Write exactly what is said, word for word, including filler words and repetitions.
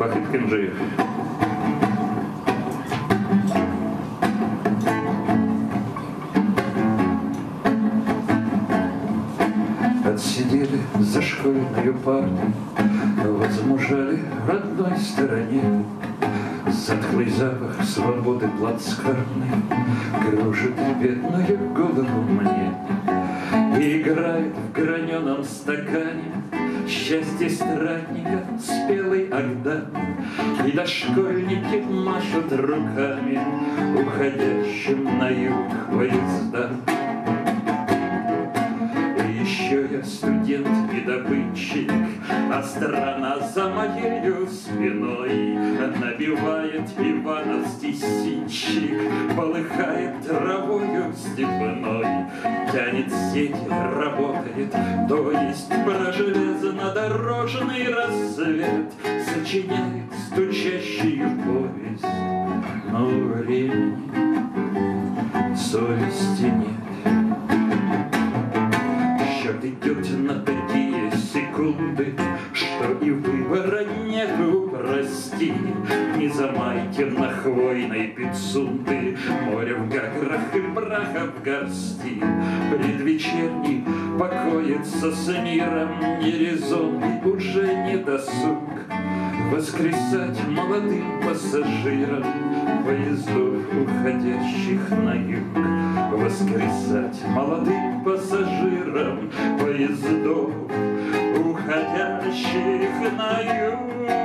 Вахид Кенжиев. Отсидели за школьную парту, возмужали в родной стороне. Затхлый запах свободы плацкартной кружит бедную голову мне. И играет в граненом стакане счастье страдника спелый Агдан. И дошкольники машут руками уходящим на юг поездам. Еще я студент-недобытчик, а страна за моею спиной набивает ивановский ситчик, полыхает травою степной, тянет сеть, работает, то есть про железнодорожный рассвет сочиняет стучащую повесть, но времени совести нет. Счет идет на такие секунды, что и выбора нету, прости. Не замайте на хвойной пицунды, море в гаграх и праха в горсти. Предвечерний покоится с миром, не резон и уже не досуг воскресать молодым пассажирам поездов, уходящих на юг. Воскресать молодым пассажирам поездов, уходящих на юг.